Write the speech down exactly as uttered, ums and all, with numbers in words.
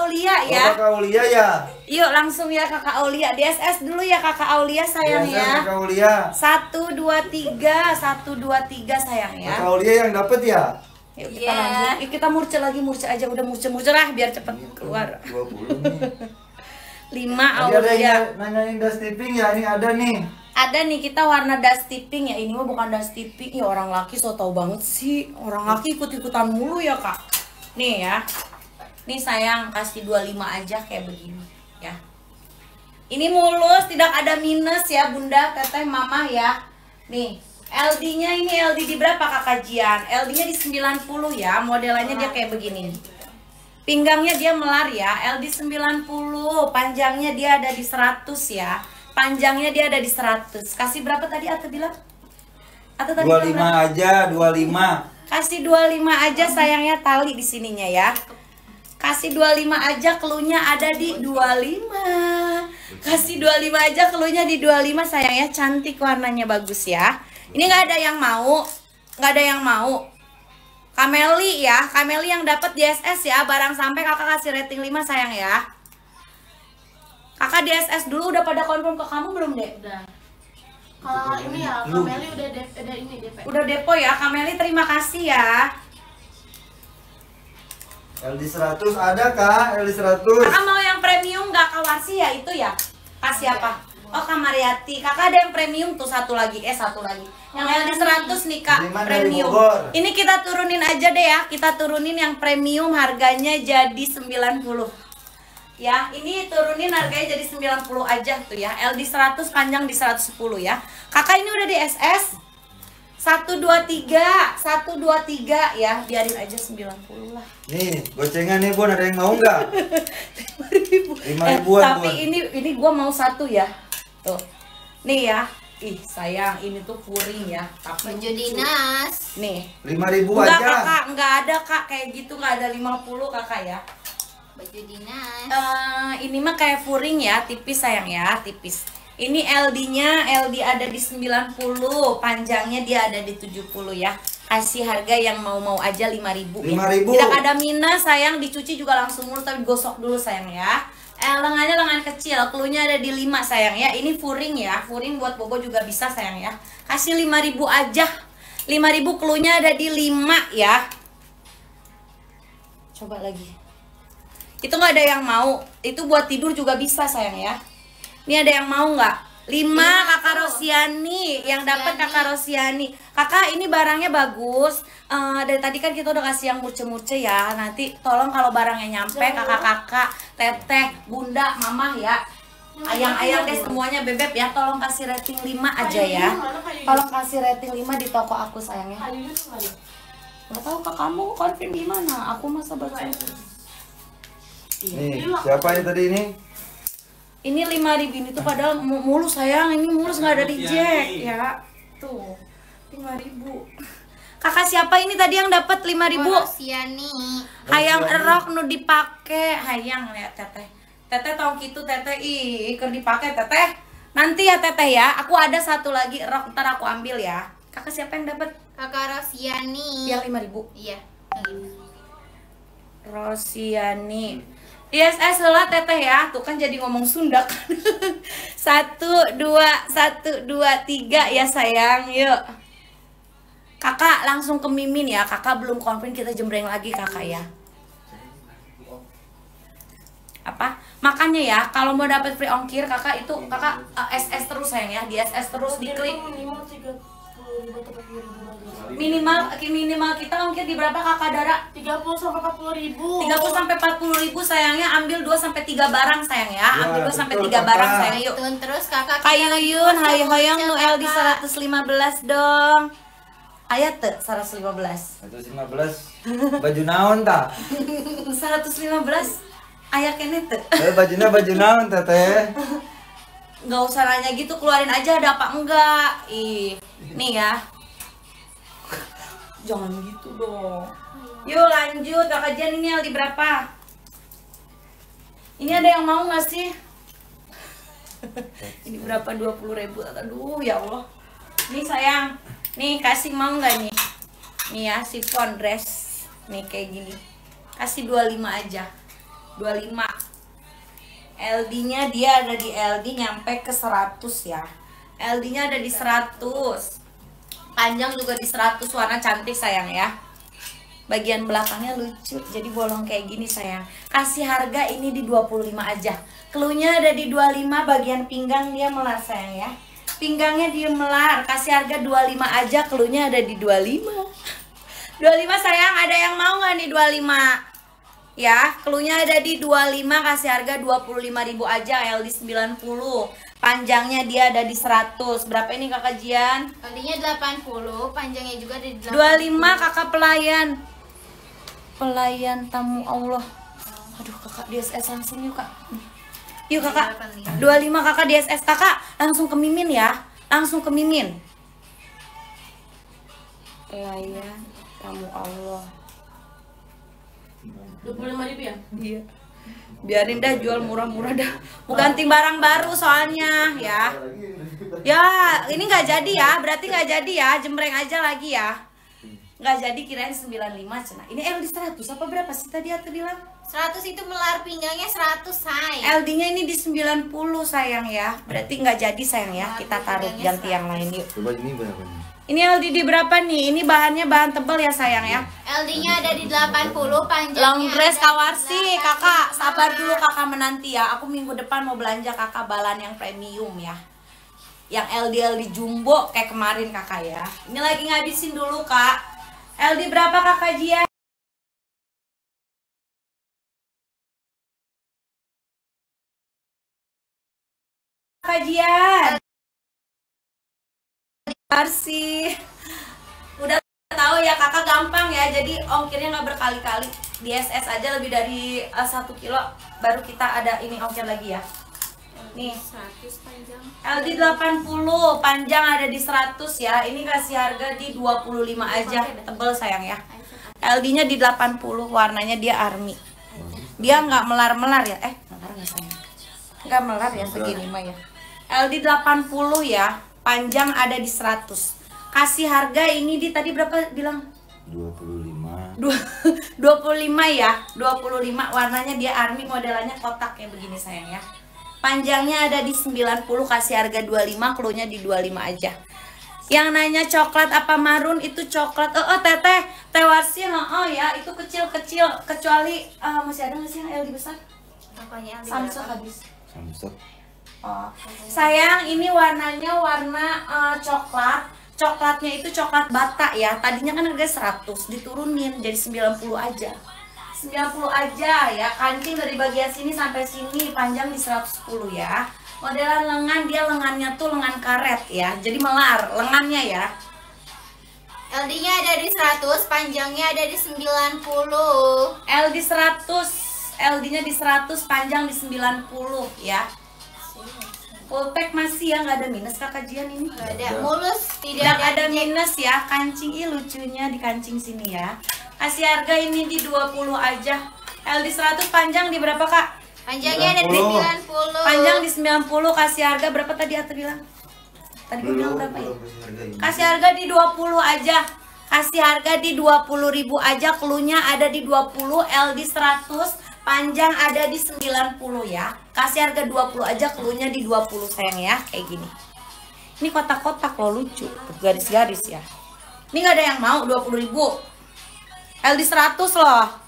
Aulia ya. Oh, Kakak Aulia ya. Yuk langsung ya Kakak Aulia. D S S dulu ya Kakak Aulia sayang D S S ya. Kakak Aulia. Satu dua tiga, satu dua tiga sayang ya. Kakak Aulia yang dapat ya. Yuk kita Yeah. lanjut. Yuk, kita murce lagi, murce aja udah murce-murce lah biar cepet keluar. dua puluh nih. lima Tadi ada Aulia. yang nanyain dusty pink ya, ini ada nih. Ada nih kita warna dusty pink ya. Ini mah bukan dusty pink ya, orang laki so tau banget sih. Orang laki ikut-ikutan mulu ya Kak. Nih ya. Nih sayang kasih dua puluh lima aja kayak begini ya. Ini mulus, tidak ada minus ya Bunda, Teteh, Mama ya. Nih, L D-nya ini L D di berapa Kakak Jian? L D-nya di sembilan puluh ya. Modelannya dia kayak begini. Pinggangnya dia melar ya, L D sembilan puluh, panjangnya dia ada di seratus ya. Panjangnya dia ada di seratus. Kasih berapa tadi Ate bilang? Ate tadi dua bilang puluh lima berapa? aja, dua puluh lima. Kasih dua puluh lima aja sayangnya, tali di sininya ya. Kasih dua puluh lima aja, keluhnya ada di dua puluh lima. Kasih dua puluh lima aja, keluhnya di dua puluh lima sayangnya, cantik warnanya bagus ya. Ini nggak ada yang mau, nggak ada yang mau. Kameli ya, Kameli yang dapat D S S ya, barang sampai kakak kasih rating lima sayang ya. Kakak D S S dulu, udah pada confirm ke kamu belum deh? Udah. Kalau ini ya, Kameli udah de udah ini D P. Udah depo ya, Kameli terima kasih ya. L D seratus ada Kak, L D seratus. Kakak mau yang premium nggak Kawarsi ya itu ya? Kasih apa? Oh Kamariati, kakak ada yang premium tuh satu lagi, eh satu lagi. Yang L D seratus nih Kak, Beriman dari premium. Bogor. Ini kita turunin aja deh ya, kita turunin yang premium harganya jadi sembilan puluh. Ya, ini turunin harganya jadi sembilan puluh aja tuh ya. L D seratus panjang di seratus sepuluh ya. Kakak ini udah di S S. satu dua tiga, satu dua tiga ya, biarin aja sembilan puluh lah. Nih, gocengan nih Bun, ada yang mau nggak? lima ribu. lima Eh, ribuan tapi Bun. ini ini gua mau satu ya. Tuh. Nih ya. Ih, sayang, ini tuh puring ya. Tapi Baju dinas. nih. lima ribu Enggak aja. Kakak, enggak ada Kak kayak gitu, enggak ada lima puluh Kakak ya. Baju dinas. Eh, ini mah kayak furing ya, tipis sayang ya, tipis. Ini L D-nya, L D ada di sembilan puluh, panjangnya dia ada di tujuh puluh ya. Kasih harga yang mau-mau aja lima ribu. lima ribu. Tidak ada minus sayang, dicuci juga langsung mulus tapi gosok dulu sayang ya. Eh, lengannya lengan kecil, cluenya ada di lima sayang ya. Ini furing ya, furing buat bobo juga bisa sayang ya. Kasih lima ribu aja. lima ribu cluenya ada di lima ya. Coba lagi. Itu nggak ada yang mau. Itu buat tidur juga bisa sayang ya. Ini ada yang mau nggak? lima Kakak Rosiani, yang dapat Kakak Rosiani. Kakak ini barangnya bagus. Eh, dari tadi kan kita udah kasih yang murce-murce ya. Nanti tolong kalau barangnya nyampe kakak-kakak, teteh, bunda, mama ya. Ayang-ayang deh semuanya bebek ya. Tolong kasih rating lima aja ya. Tolong kasih rating lima di toko aku sayangnya. Nggak tahu Kak, kamu confirm gimana? Aku masa baca itu. Nih, siapa ini tadi ini? Ini lima ribu ini tuh padahal mu- mulus sayang, ini mulus nggak ada di jack ya. Tuh, lima ribu. Kakak siapa ini tadi yang dapat lima ribu? Rosiani. Hayang erok nu dipake, hayang ya teteh. Teteh tau gitu teteh, ih keur dipake teteh. Nanti ya teteh ya, aku ada satu lagi erok, ntar aku ambil ya. Kakak siapa yang dapat? Kakak Rosiani. Yang lima ribu. Iya. Rosiani. D S S lah teteh ya, tuh kan jadi ngomong Sunda kan. Satu, dua, satu, dua, tiga ya sayang, yuk. Kakak langsung ke Mimin ya, kakak belum confirm kita jembreng lagi kakak ya. Apa? Makanya ya, kalau mau dapat free ongkir kakak itu kakak uh, S S terus sayang ya, di S S terus diklik. Minimal minimal kita ongkir di berapa kakak Dara? tiga puluh sampai empat puluh ribu. tiga puluh sampai empat puluh ribu sayangnya, ambil dua sampai tiga barang sayang ya. Ambil dua sampai betul, tiga Kakak. barang sayang yuk. Tun, terus kakak Kak kita lagi Yuyun, masak hayu hoyong nu bocah, L D Kakak. seratus lima belas dong. Ayat tuh seratus lima belas. seratus lima belas. Baju naon ta? seratus lima belas ayat kene tuh. Eh bajunya baju naon teteh? Nggak usah nanya gitu, keluarin aja ada apa enggak. Ih, nih ya. Jangan gitu dong. Yuk lanjut, Kakak Jan ini L D berapa? Ini ada yang mau nggak sih? Ini berapa? dua puluh ribu. Aduh ya Allah. Nih sayang, nih kasih mau nggak nih? Nih ya, chiffon dress. Nih kayak gini. Kasih dua puluh lima aja. dua puluh lima. L D-nya dia ada di L D nyampe ke seratus ya. L D-nya ada di seratus. Panjang juga di seratus, warna cantik sayang ya. Bagian belakangnya lucu, jadi bolong kayak gini sayang. Kasih harga ini di dua puluh lima aja. Cluenya ada di dua puluh lima, bagian pinggang dia melar sayang ya. Pinggangnya dia melar, kasih harga dua puluh lima aja, cluenya ada di dua puluh lima. dua puluh lima sayang, ada yang mau nggak nih dua puluh lima? Ya, cluenya ada di dua puluh lima, kasih harga dua puluh lima ribu aja, L D sembilan puluh. Panjangnya dia ada di seratus. Berapa ini Kakak Jian? L D-nya delapan puluh, panjangnya juga ada di delapan puluh. dua puluh lima Kakak pelayan. Pelayan tamu Allah. Aduh Kakak D S S langsung yuk Kak. Yuk Kakak. dua puluh lima Kakak D S S. Kakak langsung ke Mimin ya. Langsung ke Mimin. Pelayan tamu Allah. dua puluh lima ribu ya? Iya. Biarin dah jual murah-murah dah. Mau ganti barang baru soalnya ya. Ya, ini nggak jadi ya. Berarti nggak jadi ya. Jembreng aja lagi ya. Nggak jadi, kirain sembilan puluh lima cenah. Ini L D seratus apa berapa sih tadi aku bilang? seratus itu melar pinggangnya seratus, say. L D-nya ini di sembilan puluh sayang ya. Berarti nggak jadi sayang ya. Kita taruh ganti yang lain yuk. Coba ini berapa nih? Ini L D di berapa nih? Ini bahannya bahan tebal ya sayang ya. L D-nya ada di delapan puluh, panjangnya Long dress ada di Kawarsi, delapan kakak puluh. sabar dulu kakak menanti ya. Aku minggu depan mau belanja kakak balan yang premium ya. Yang L D L D jumbo kayak kemarin kakak ya. Ini lagi ngabisin dulu kak. L D berapa kakak Jia? Kakak Jia. Kawarsi. Udah tahu ya kakak gampang ya, jadi ongkirnya nggak berkali-kali. D S S aja lebih dari uh, satu kilo baru kita ada ini ongkir lagi ya. Nih seratus panjang. L D delapan puluh, panjang ada di seratus ya. Ini kasih harga di dua puluh lima aja, tebel sayang ya. L D-nya di delapan puluh, warnanya dia army. Dia nggak melar-melar ya. Eh, melar nggak sayang? Nggak melar ya segini mah ya. L D delapan puluh ya, panjang ada di seratus. Kasih harga ini di tadi berapa bilang? dua puluh lima. dua puluh lima ya, dua puluh lima, warnanya dia army, modelannya kotak kayak begini sayang ya. Panjangnya ada di sembilan puluh, kasih harga dua puluh lima, cluenya di dua puluh lima aja. Yang nanya coklat apa marun, itu coklat. Oh, oh teteh, tewarsi oh ya, itu kecil-kecil, kecuali uh, masih ada nggak sih yang L D besar? Pokoknya L D Samsung berapa? habis. Samsung. Oh. Sayang, ini warnanya warna uh, coklat. Coklatnya itu coklat bata ya. Tadinya kan harga seratus, diturunin jadi sembilan puluh aja. sembilan puluh aja ya. Kancing dari bagian sini sampai sini, panjang di seratus sepuluh ya. Modelan lengan, dia lengannya tuh lengan karet ya. Jadi melar lengannya ya. L D-nya ada di seratus, panjangnya ada di sembilan puluh. L D seratus, L D-nya di seratus, panjang di sembilan puluh ya. Full pack masih ya, nggak ada minus kakak Jian ini. Nggak ada, mulus, tidak Tidak ada, ada minus ya. Kancing, ih lucunya di kancing sini ya. Kasih harga ini di dua puluh aja. L D seratus, panjang di berapa kak? Panjangnya ada di sembilan puluh. Panjang di sembilan puluh, kasih harga berapa tadi Ata bilang? Tadi gue bilang berapa ya? Kasih harga di dua puluh aja. Kasih harga di dua puluh ribu aja, cluenya ada di dua puluh, L D seratus, panjang ada di sembilan puluh ya. Kasih harga dua puluh aja, cluenya di dua puluh sayang ya, kayak gini. Ini kotak-kotak loh, lucu, garis-garis ya. Ini nggak ada yang mau dua puluh ribu. L D seratus loh.